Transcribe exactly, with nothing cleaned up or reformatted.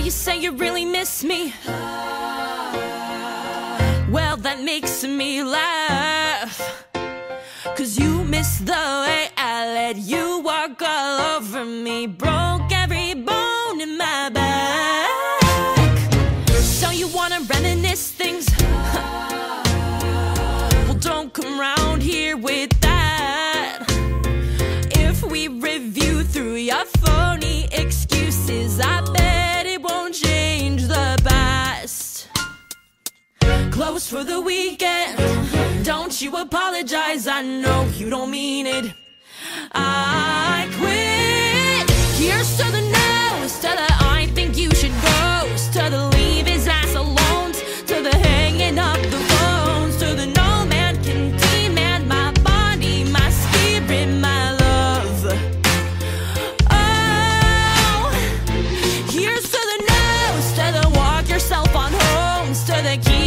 you say you really miss me. Well, that makes me laugh, 'cause you miss the way I let you walk all over me. Broke every bone in my back. So you wanna reminisce things? Well, don't come round here with that. If we review through your phony excuses, I bet it won't change the past. Close for the weekend, don't you apologize, I know you don't mean it. I quit. Here's to the no's, to the I think you should go, to the leave his ass alone, to the hanging up the phones, to the no man can demand my body, my spirit, my love. Oh, here's to the no's, to the walk yourself on homes, to the keep